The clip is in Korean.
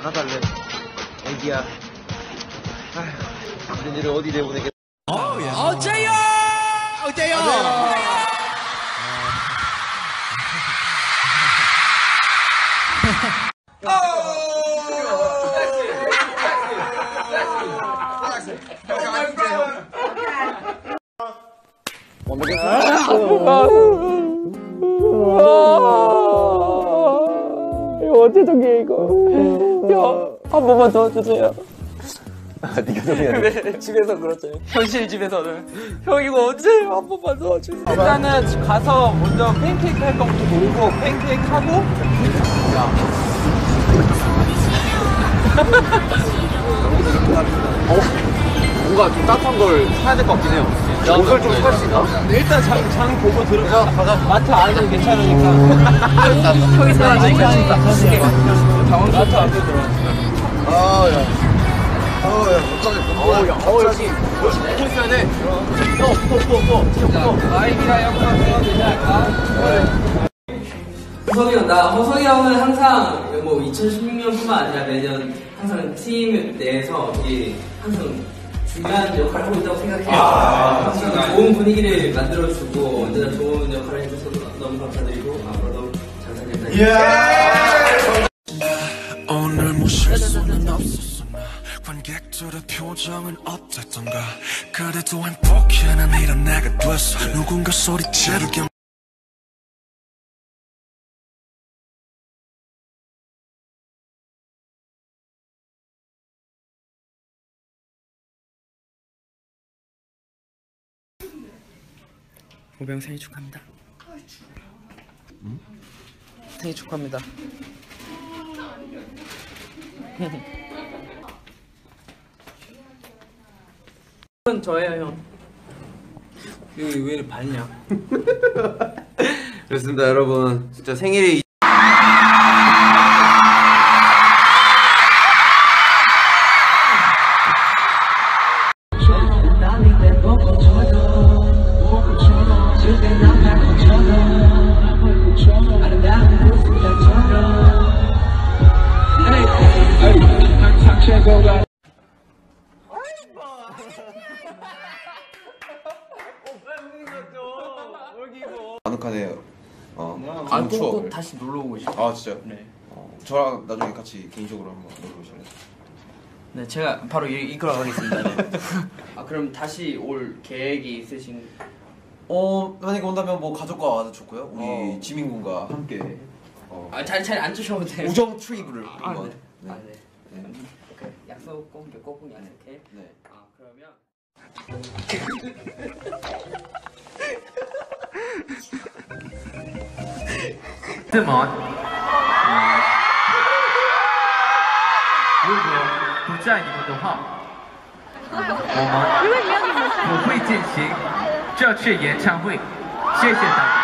나달래. 애기야. 아휴, 당신들을 어디 내보내겠. 어째요! 어째요! 이거 어째 정리해 이거. 한 번만 더 주세요. 네가 정해야 돼. 네, 집에서 그렇죠. 현실 집에서는. 형 이거 언제 한 번만 더 주세요. 일단은 가서 먼저 팬케이크 할 거부터 모르고 팬케이크 하고. 뭔가 좀 따뜻한 걸 사야 될 것 같긴 해요. 옷을 좀 살 수 있나? 일단 장 보고 들어가. 마트 안은 괜찮으니까. 형이 사야지. 마트 안에 들어가. 아, 야. 여기 붙어 있어야 돼. 아이디가 영상 배워도 될까? 호석이 형, 호석이 형은 항상 뭐 2016년뿐만 아니라 매년 항상 팀 내에서 이게 항상 중요한 역할을 하고 있다고 생각해요. 항상 좋은 분위기를 만들어주고 언제나 좋은 역할을 해줘서 너무 감사드리고 앞으로도 잘 살겠습니다. 오늘 뭐 실수는 없었으나 관객들의 표정은 어땠던가 그래도 행복해 난 이런 내가 됐어 누군가 소리 지르게 오병 생일 축하합니다. 생일 축하합니다. 형 저예요 형. 여기 왜 이렇게 밝냐? 그렇습니다, 여러분. 진짜 생일이 아늑하네요. 꼭 다시 놀러 오고 싶어요. 아, 진짜요? 네. 저랑 나중에 같이 개인적으로 한번 놀러 오실래요? 네, 제가 바로 이끌어 가겠습니다. 네. 아, 그럼 다시 올 계획이 있으신? 만약에 온다면 뭐 가족과 와도 좋고요. 우리 지민 군과 함께 잘 앉으셔도 돼요. 우정 트립을 네. 한번. 네. 아, 네. 오케이. 약속 꼭 약속해. 네. 아, 그러면. 这么，如果不在你们的话，我会进行这次演唱会。谢谢大家。